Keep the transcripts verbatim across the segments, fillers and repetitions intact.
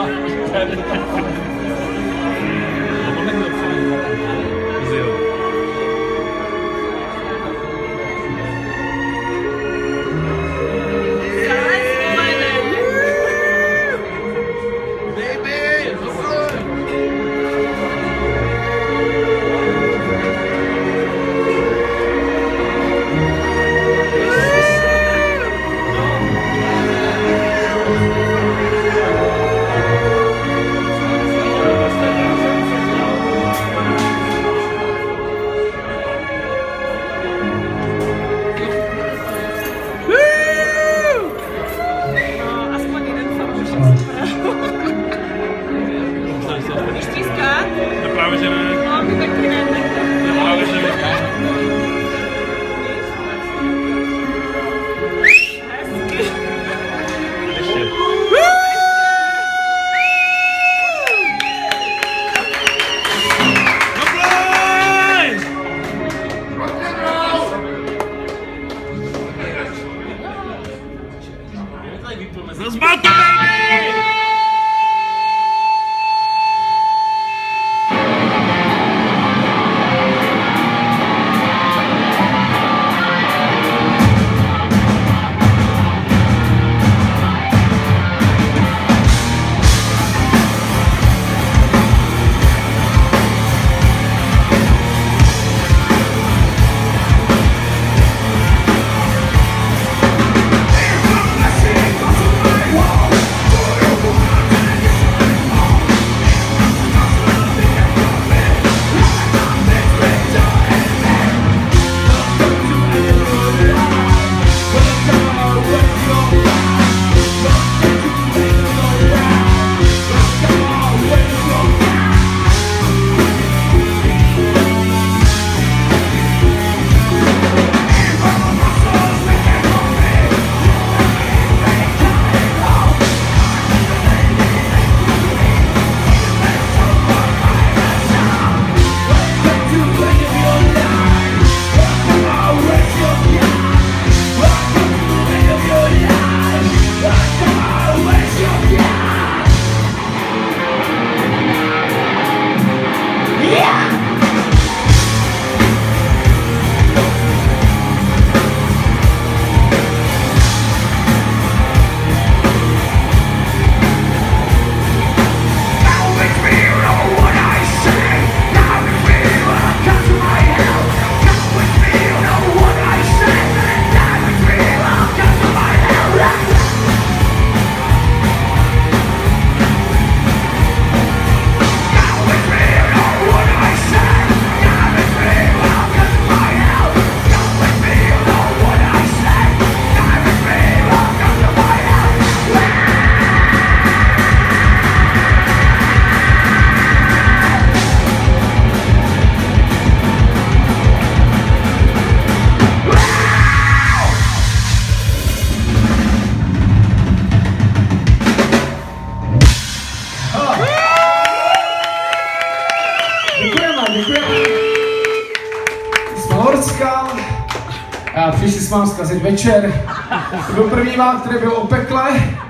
Přišli jsme vám zkazit večer. To byl první vák, který byl o pekle.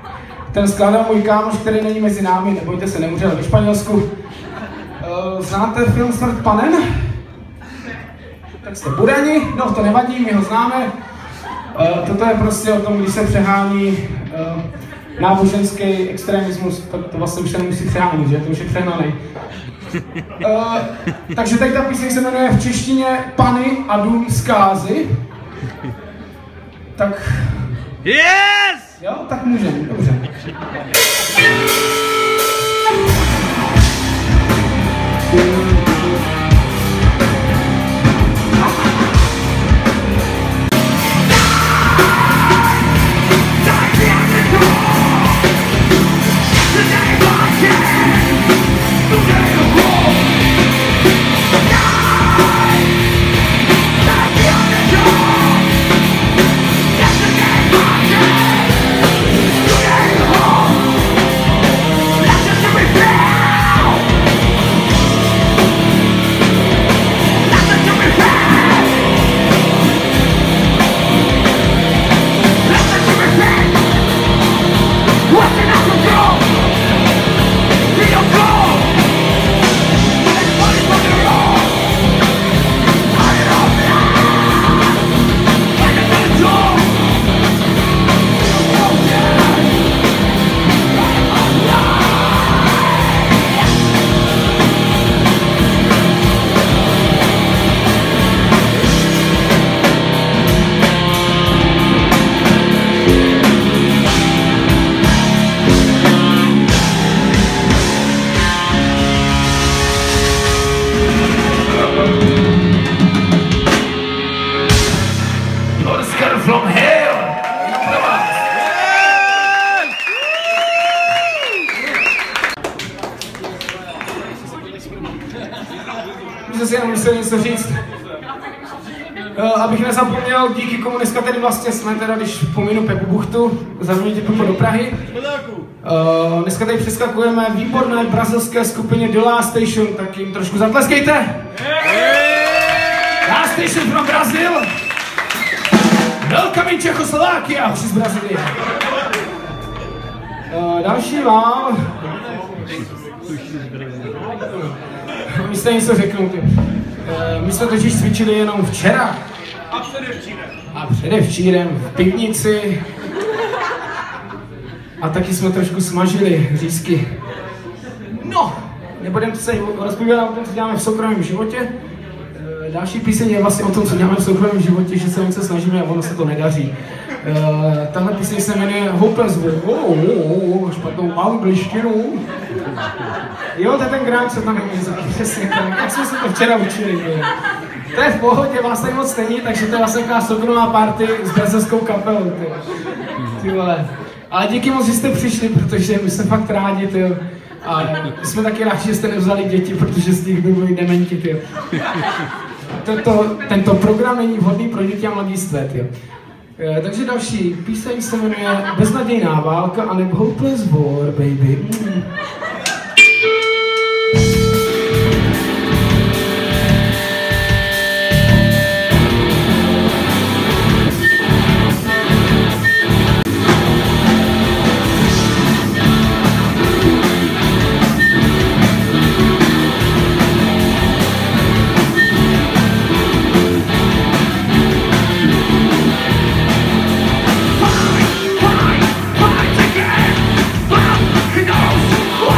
Ten skládal můj kámoš, který není mezi námi, nebojte se, nemůže ve Španělsku. Znáte film Smrt panen? Tak jste Budani, no to nevadí, my ho známe. Toto je prostě o tom, když se přehání náboženský extremismus, to, to vlastně už se nemusí přehánit, že? To už je přehnaný. Uh, takže tady ta píseň se jmenuje v češtině Pany a dům zkázy. Tak... Yes! Jo, tak můžeme, dobře. jsem si jenom musel něco říct. Uh, abych nezapomněl, díky komu dneska tady vlastně jsme, teda když pominu Pepu Buchtu, zaměnit Pepu do Prahy. Uh, dneska tady přeskakujeme výborné brazilské skupině The Last Station, tak jim trošku zatleskejte! Last Station from Brazil! Welcome in Czechoslovakia, už z Brazílie. Uh, další vám. My jste něco řeknou, ty. Uh, my jsme totiž cvičili jenom včera. A předevčírem. A předevčírem v pivnici. A taky jsme trošku smažili řízky. No, nebudeme se rozpovídat o tom, co děláme v soukromém životě. Uh, další píseň je vlastně o tom, co děláme v soukromém životě, že se o něco snažíme a ono se to nedaří. Uh, tahle píseň se jmenuje Hopeless World. Oh, oh, oh, špatnou angličtinu. Jo, to je ten grant, co tam je něco, přesně tak, jak jsme se to včera učili. Je. To je v pohodě, vás tady moc není, takže to je vlastně taková soukromá party s brazilskou kapelou, ty. Ty vole. Ale díky moc, že jste přišli, protože my jsme fakt rádi, ty. A jsme taky rádi, že jste nevzali děti, protože z nich by byli dementi, ty. Tento, tento program není vhodný pro děti a mladistvé, ty. E, takže další píseň se jmenuje Beznadějná válka a nebo Hopeless War, baby. Mm. Fight, fight, fight again. Well, he knows.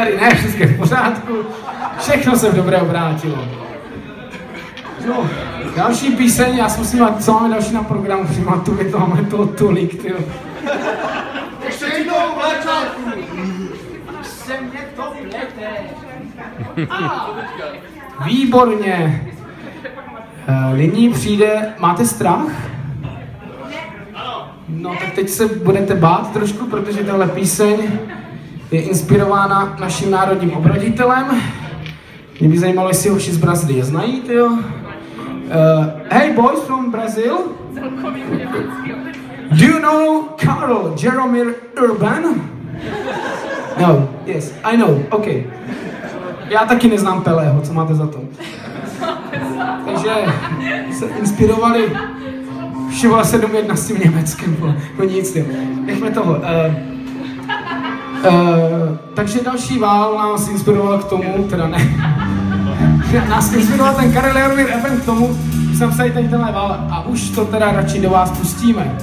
tady ne, všechno je v pořádku, všechno se v dobré obrátilo. No, další píseň, já si myslím, co máme další na programu, protože mám tu větu, máme toho tolik, tyjo. Ještě jednou léčátku! Se mě to plete. Výborně. Nyní přijde, máte strach? No tak teď se budete bát trošku, protože tahle píseň je inspirována naším národním obroditelem. Mě by zajímalo, jestli hoši z Brazílie znají, tyjo. Uh, hey boys from Brazil. Do you know Karol Jaromír Urban? No, yes, I know, okay. Já taky neznám Pelého, co máte za to? Takže se inspirovali Šivola sedm jedna s tím Německem, no nic, jo. Nechme toho. Uh, uh, takže další vál nás inspiroval k tomu, teda ne, nás inspiroval ten Karel Jaromír Urban k tomu, že jsem psali tady tenhle vál a už to teda radši do vás pustíme.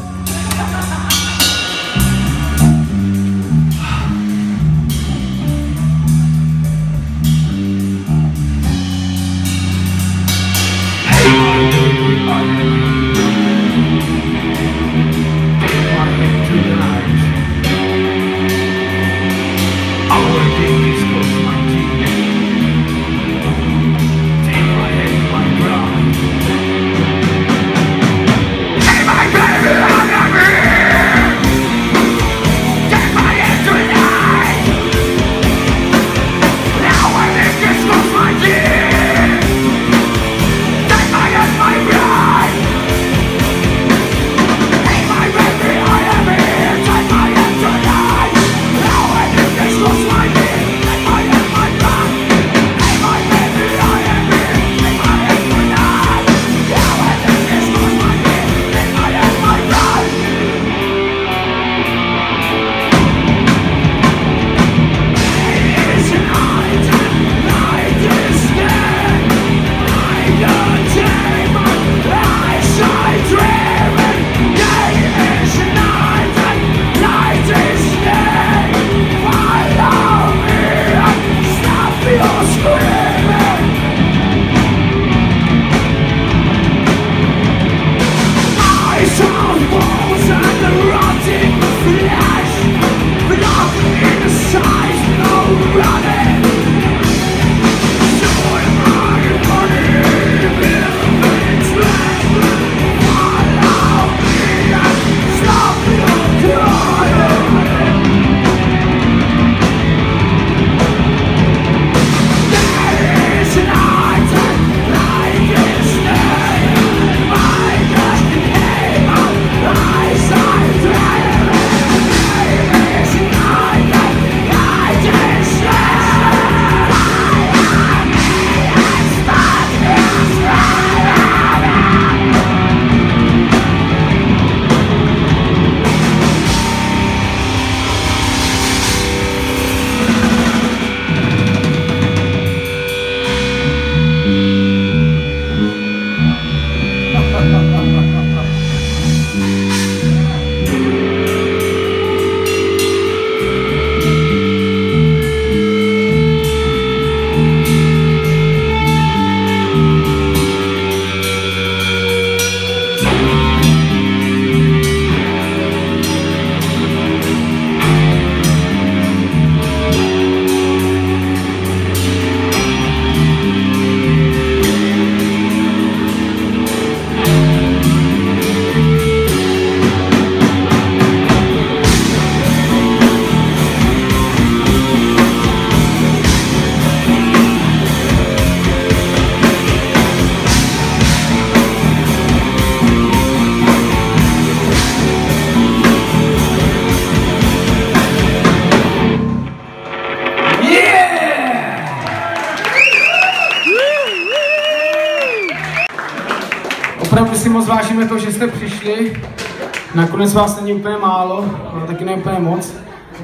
Opravdu si moc vážíme to, že jste přišli. Nakonec vás není úplně málo, ale taky ne úplně moc.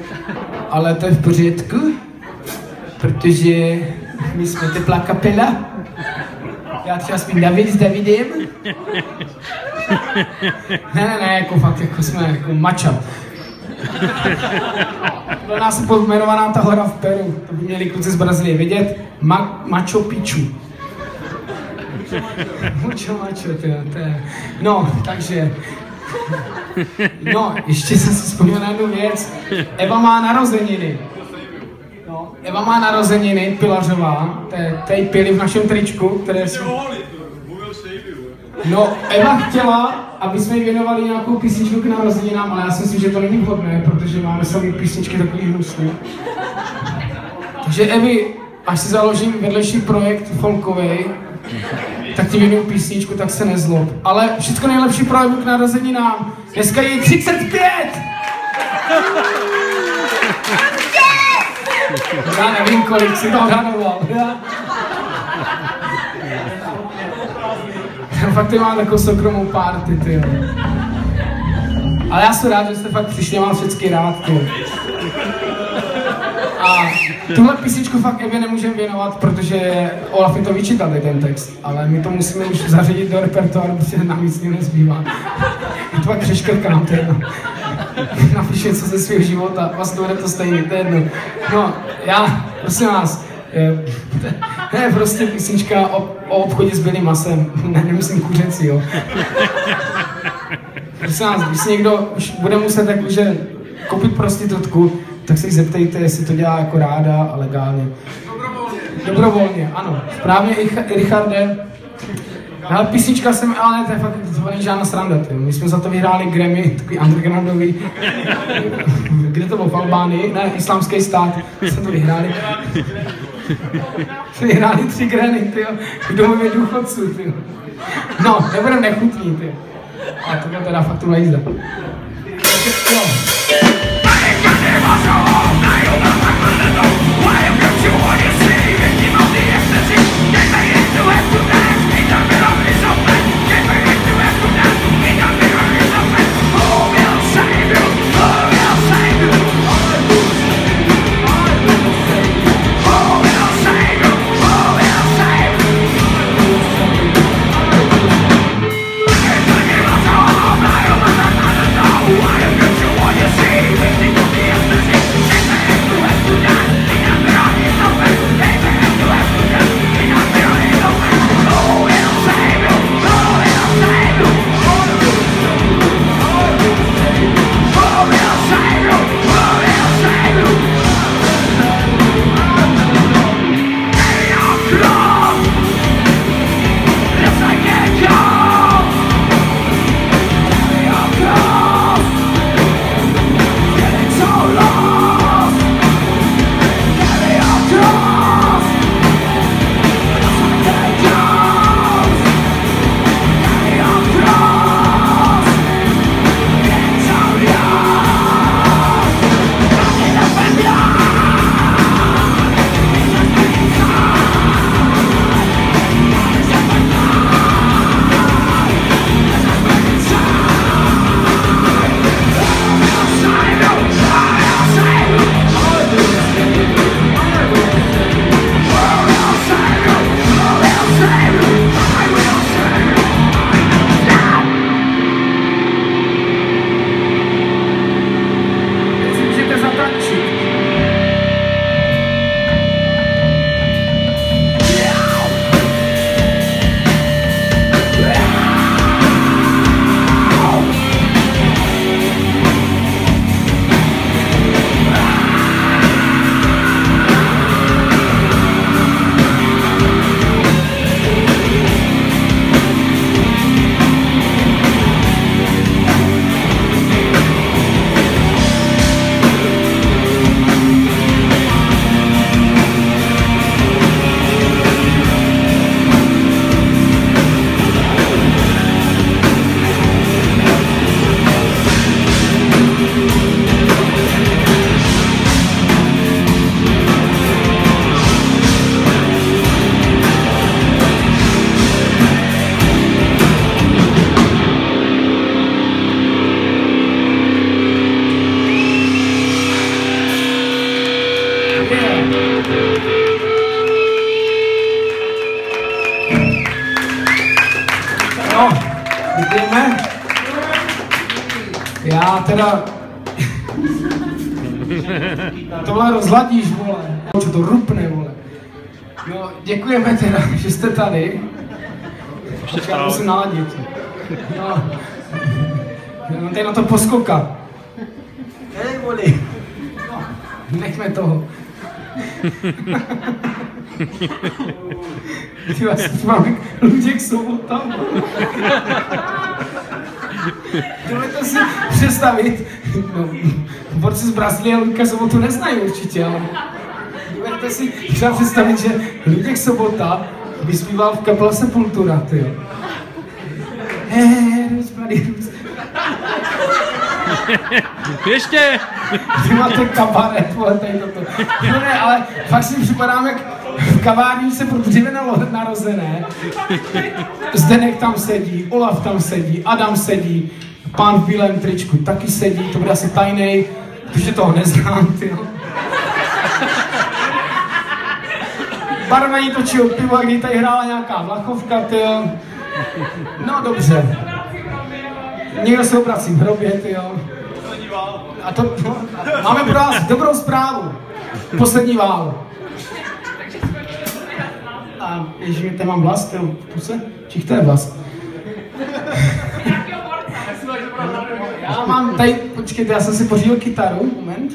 Ale to je v pořádku, protože my jsme teplá kapela. Já třeba spím David s Davidem. Ne, ne, ne, jako fakt, jako jsme jako mača. Byla nás pojmenovaná ta hora v Peru, to by měli kluci z Brazílie vědět, Ma Machu Picchu. Mucho macho, tyjo, to je... No, takže... No, ještě jsem si vzpomněl na jednu věc. Eva má narozeniny. No, Eva má narozeniny, Pilařová, tady pili v našem tričku, které jsou... No, Eva chtěla, aby jsme jí věnovali nějakou písničku k narozeninám, ale já si myslím, že to není vhodné, protože máme sami písničky takový hnusný. Takže Evi, až si založím vedlejší projekt folkový, tak ti věnuju písničku, tak se nezlob. Ale všechno nejlepší pro Evu k narozeninám. Dneska je třicet pět! Já nevím, kolik si to odhadoval. Fakt ty mám takovou soukromou party, ty. Ale já jsem rád, že jste fakt přišli, mám všechny rád, ty. A tuhle písničku fakt Evě nemůžeme věnovat, protože Olaf mi to vyčítal, ten text. Ale my to musíme už zařadit do repertoáru, protože nám nic nezbývá. Já to fakt přeškrkám, to je jedno. Napíš něco ze svého života, vlastně bude to stejný, to je jedno. No, já, prosím vás, je, to je prostě písnička o, o obchodě s bílým masem, ne, nemyslím kuřecí, jo. Prosím vás, když si někdo už bude muset jakože koupit prostitutku, tak se jí zeptejte, jestli to dělá jako ráda a legálně. Dobrovolně. Dobrovolně, ano. Správně, Richarde. Ale písnička jsem, ale to je fakt, to není žádná sranda, tě. My jsme za to vyhráli Grammy, takový undergroundový. Kde to bylo, v Albánii? Ne, Islámský stát, jsme to vyhráli. Jsme vyhráli tři Grammy, tyjo, v domově důchodců, tyjo. No, nebudem nechutní, tyjo. A to bylo teda fakt tu jízda. Jo. Já teda Tohle rozladíš, vole. Co to rupne, vole. No, děkujeme teda, že jste tady. Ještě já musím naladit. No. No, tady na to poskoka. Hej, voli. No, nechme toho. Ty vlastně mám Luděk Sobota. Dovedete si představit, no, borci z Brazílie Luďka Sobotu neznají určitě, ale dovedete si třeba představit, že Luděk Sobota vyspíval v kapele Sepultura, tyjo. Hej, Rus, mladý Rus. Ještě! Ty máte kabaret, vole, tady toto. No ne, ale fakt si připadám, jak v kavární se pro dřevěné narozené. Zdeněk tam sedí, Olaf tam sedí, Adam sedí, pán v bílém tričku taky sedí, to bude asi tajnej, protože toho neznám, tyjo. Barmani točil pivo, a kdy tady hrála nějaká Vlachovka, tyjo. No dobře. Někdo se obrací v hrobě, tyjo. A to, no, máme pro vás dobrou zprávu. Poslední vál. A ježiš, tady mám vlast, tyjo, v puse? Čich to je vlast? Já mám tady, počkejte, já jsem si pořídil kytaru, moment.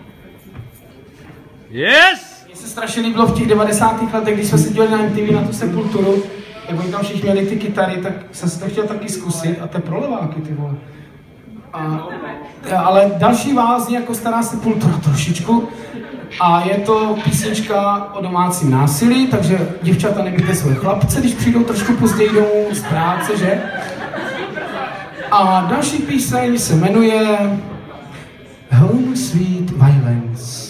Yes! Mně se strašně líbilo v těch devadesátých letech, když jsme se dívali na M T V, na tu Sepulturu, jak oni tam všichni měli ty kytary, tak jsem si to chtěl taky zkusit a to je pro leváky, ty vole. A, ale další vál zní jako stará Sepultura trošičku a je to písnička o domácím násilí, takže děvčata nebijte svoje chlapce, když přijdou trošku později domů z práce, že? A další píseň se jmenuje Home Sweet Violence.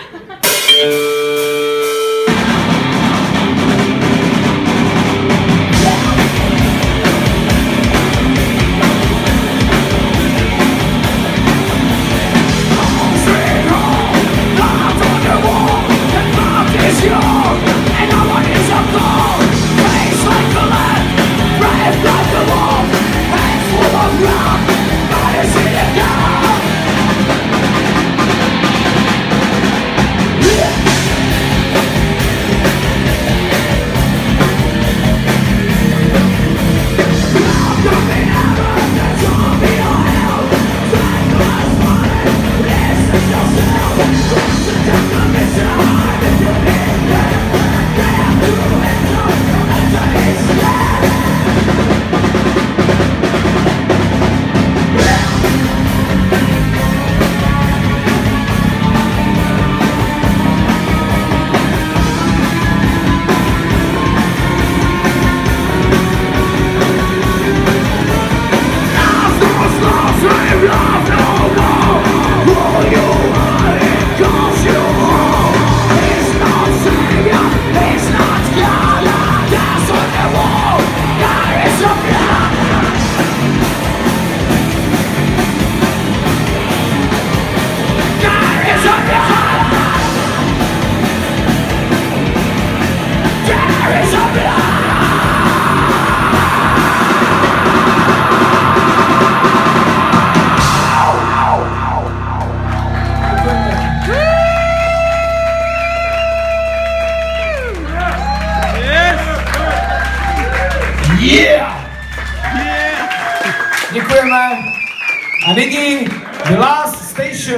Yeah! Yeah! Děkujeme. A nyní The Last Station.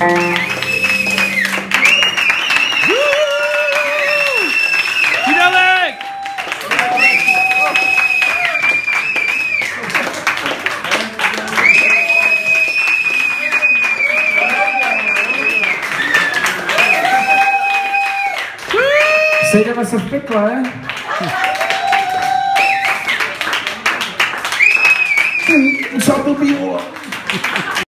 Fidalek! Sejdeme se v pekle. Co to bylo?